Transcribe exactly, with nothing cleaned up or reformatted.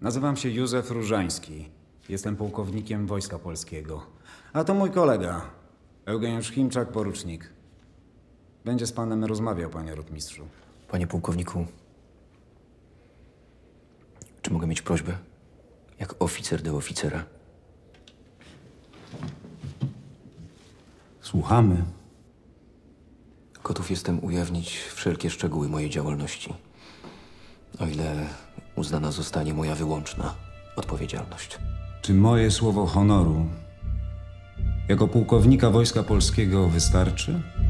Nazywam się Józef Różański. Jestem pułkownikiem Wojska Polskiego. A to mój kolega, Eugeniusz Chimczak, porucznik. Będzie z panem rozmawiał, panie rotmistrzu. Panie pułkowniku, czy mogę mieć prośbę? Jak oficer do oficera. Słuchamy. Gotów jestem ujawnić wszelkie szczegóły mojej działalności, o ile uznana zostanie moja wyłączna odpowiedzialność. Czy moje słowo honoru jako pułkownika Wojska Polskiego wystarczy?